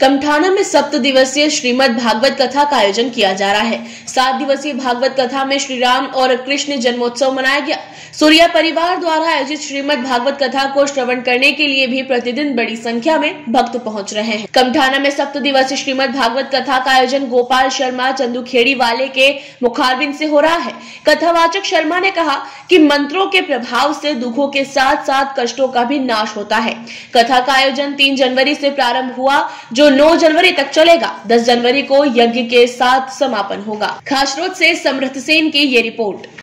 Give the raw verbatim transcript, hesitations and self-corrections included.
कमठाना में सप्त दिवसीय श्रीमद् भागवत कथा का आयोजन किया जा रहा है। सात दिवसीय भागवत कथा में श्री राम और कृष्ण जन्मोत्सव मनाया गया। सूर्या परिवार द्वारा आयोजित श्रीमद् भागवत कथा को श्रवण करने के लिए भी प्रतिदिन बड़ी संख्या में भक्त पहुंच रहे हैं। कमठाना में सप्त दिवसीय श्रीमद् भागवत कथा का आयोजन गोपाल शर्मा चंदूखेड़ी वाले के मुखारबिंद से हो रहा है। कथावाचक शर्मा ने कहा कि मंत्रों के प्रभाव से दुखों के साथ साथ कष्टों का भी नाश होता है। कथा का आयोजन तीन जनवरी से प्रारंभ हुआ, जो नौ जनवरी तक चलेगा। दस जनवरी को यज्ञ के साथ समापन होगा। खासरोद से समृत सेन की ये रिपोर्ट।